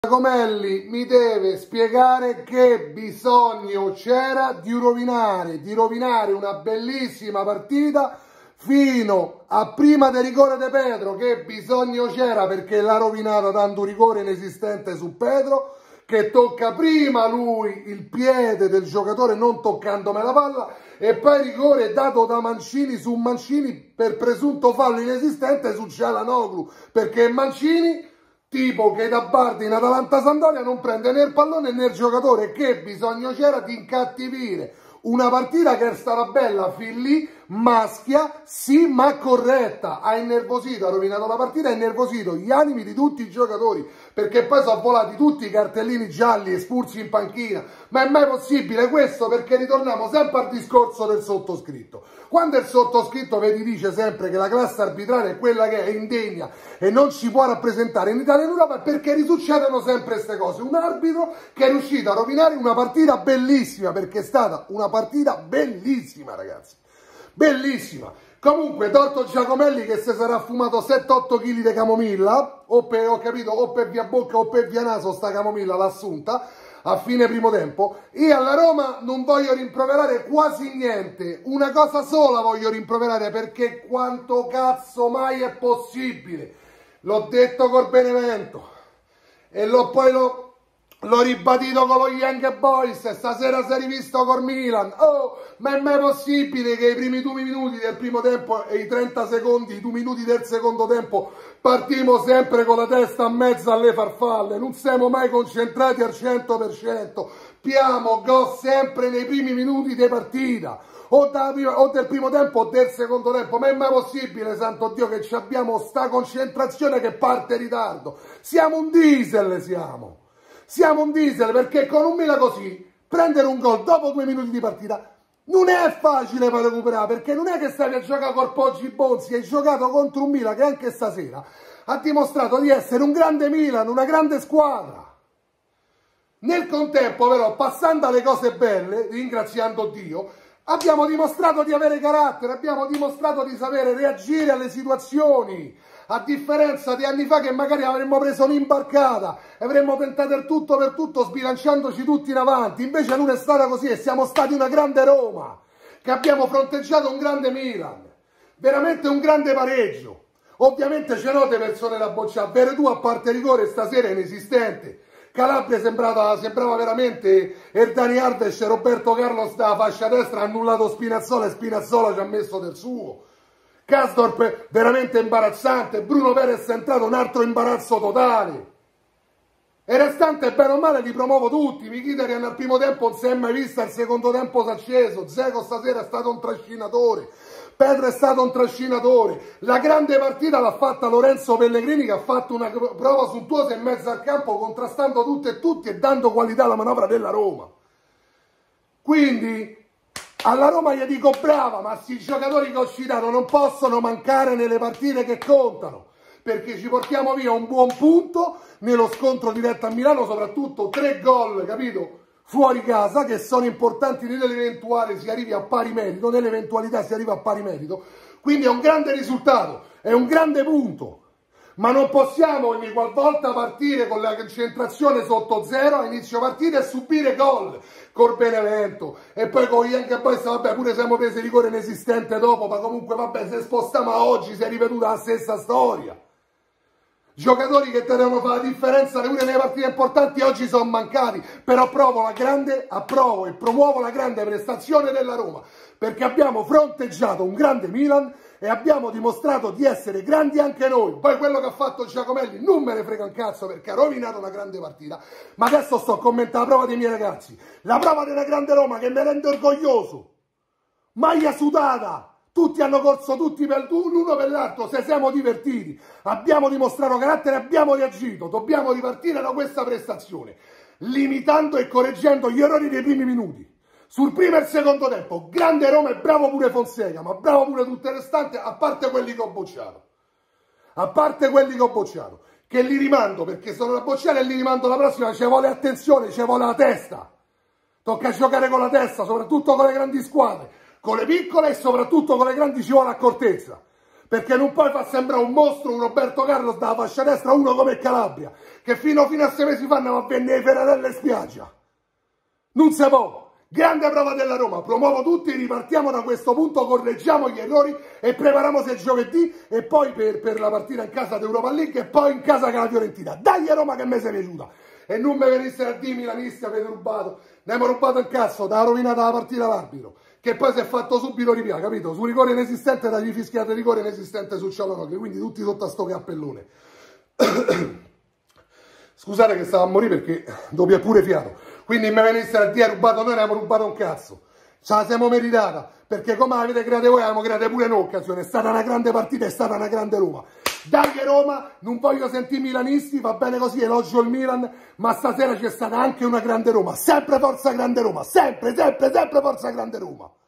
Giacomelli mi deve spiegare che bisogno c'era di rovinare una bellissima partita fino a prima del rigore di Pedro. Che bisogno c'era, perché l'ha rovinata dando un rigore inesistente su Pedro, che tocca prima lui il piede del giocatore non toccandome la palla, e poi rigore dato da Mancini su Mancini per presunto fallo inesistente su Çalhanoğlu, perché Mancini, tipo che da Bardi in Atalanta-Sampdoria, non prende né il pallone né il giocatore. Che bisogno c'era di incattivire una partita che è stata bella fin lì, maschia, sì, ma corretta. Ha innervosito, ha rovinato la partita, ha innervosito gli animi di tutti i giocatori, perché poi sono volati tutti i cartellini gialli espulsi in panchina. Ma è mai possibile questo? Perché ritorniamo sempre al discorso del sottoscritto. Quando il sottoscritto vi dice sempre che la classe arbitrale è quella che è indegna e non ci può rappresentare in Italia e in Europa, perché risuccedono sempre queste cose. Un arbitro che è riuscito a rovinare una partita bellissima, perché è stata una partita bellissima, ragazzi, bellissima. Comunque, torto Giacomelli che si sarà fumato 7-8 kg di camomilla, o per via bocca o per via naso, sta camomilla l'ha assunta a fine primo tempo. Io alla Roma non voglio rimproverare quasi niente, una cosa sola voglio rimproverare, perché quanto cazzo mai è possibile? L'ho detto col Benevento e l'ho ribadito con lo Young Boys, stasera si è rivisto col Milan. Oh, ma è mai possibile che i primi 2 minuti del primo tempo e i 30 secondi, i 2 minuti del secondo tempo, partimo sempre con la testa a mezzo alle farfalle, non siamo mai concentrati al 100%, piamo gol sempre nei primi minuti di partita, o del primo tempo o del secondo tempo. Ma è mai possibile, santo Dio, che abbiamo sta concentrazione che parte in ritardo? Siamo un diesel, siamo un diesel, perché con un Milan così, prendere un gol dopo 2 minuti di partita non è facile per recuperare, perché non è che stavi a giocare col Poggi Bonzi, hai giocato contro un Milan che anche stasera ha dimostrato di essere un grande Milan, una grande squadra. Nel contempo però, passando alle cose belle, ringraziando Dio, abbiamo dimostrato di avere carattere, abbiamo dimostrato di sapere reagire alle situazioni, a differenza di anni fa che magari avremmo preso un'imbarcata e avremmo tentato il tutto per tutto sbilanciandoci tutti in avanti. Invece non è stata così e siamo stati una grande Roma, che abbiamo fronteggiato un grande Milan, veramente un grande pareggio. Ovviamente c'erano delle persone da bocciare, Veretù a parte rigore stasera è inesistente. Calabria sembrava veramente Erdani Alves e Roberto Carlos da fascia destra, ha annullato Spinazzola e Spinazzola ci ha messo del suo. Karsdorp veramente imbarazzante, Bruno Perez è entrato un altro imbarazzo totale. E restante bene o male li promuovo tutti. Mkhitaryan al primo tempo non si è mai vista, al secondo tempo si è acceso, Dzeko stasera è stato un trascinatore, Pedro è stato un trascinatore. La grande partita l'ha fatta Lorenzo Pellegrini, che ha fatto una prova sontuosa in mezzo al campo, contrastando tutto e tutti e dando qualità alla manovra della Roma. Quindi alla Roma gli dico brava, ma questi giocatori che ho citato non possono mancare nelle partite che contano, perché ci portiamo via un buon punto nello scontro diretto a Milano, soprattutto 3 gol, capito? Fuori casa, che sono importanti nell'eventuale si arrivi a pari merito, nell'eventualità si arriva a pari merito, quindi è un grande risultato, è un grande punto. Ma non possiamo ogni qualvolta partire con la concentrazione sotto zero a inizio partita e subire gol col Benevento e poi con gli Young Boys. Vabbè, pure siamo presi rigore inesistente dopo, ma comunque vabbè, se spostiamo a oggi si è ripetuta la stessa storia. Giocatori che te devono fare la differenza pure nelle partite importanti oggi sono mancati, però approvo e promuovo la grande prestazione della Roma, perché abbiamo fronteggiato un grande Milan e abbiamo dimostrato di essere grandi anche noi. Poi quello che ha fatto Giacomelli non me ne frega un cazzo, perché ha rovinato una grande partita. Ma adesso sto a commentare la prova dei miei ragazzi, la prova della grande Roma, che mi rende orgoglioso. Maglia sudata, tutti hanno corso tutti l'uno per l'altro, se siamo divertiti, abbiamo dimostrato carattere, abbiamo reagito. Dobbiamo ripartire da questa prestazione, limitando e correggendo gli errori dei primi minuti. Sul primo e il secondo tempo, grande Roma e bravo pure Fonseca, ma bravo pure tutte le restanti, a parte quelli che ho bocciato. Che li rimando, perché sono da bocciare e li rimando la prossima, ci vuole attenzione, ci vuole la testa. Tocca giocare con la testa, soprattutto con le grandi squadre. Con le piccole e soprattutto con le grandi ci vuole accortezza. perché non puoi far sembrare un mostro un Roberto Carlos dalla fascia destra, uno come Calabria, che fino a 6 mesi fa andava a vendere le Ferrarelle in spiaggia. Non si può. Grande prova della Roma, promuovo tutti, ripartiamo da questo punto, correggiamo gli errori e prepariamoci il giovedì e poi per la partita in casa d'Europa League e poi in casa con la Fiorentina. Dai Roma che mi sei piaciuta! E non mi venisse a dire milanisti avete rubato, ne abbiamo rubato il cazzo, da rovinata la partita l'arbitro, che poi si è fatto subito ripià, capito? Su rigore inesistente dagli fischiate rigore inesistente sul Cialanoglu, quindi tutti sotto a sto cappellone. Scusate che stavo a morire perché dopo è pure fiato. Quindi mi venissero a dire rubato noi, ne abbiamo rubato un cazzo. Ce la siamo meritata, perché come avete create voi, abbiamo create pure noi occasione. È stata una grande partita, è stata una grande Roma. Dai Roma, non voglio sentire milanisti, va bene così, elogio il Milan, ma stasera c'è stata anche una grande Roma. Sempre forza grande Roma, sempre, sempre, sempre forza grande Roma.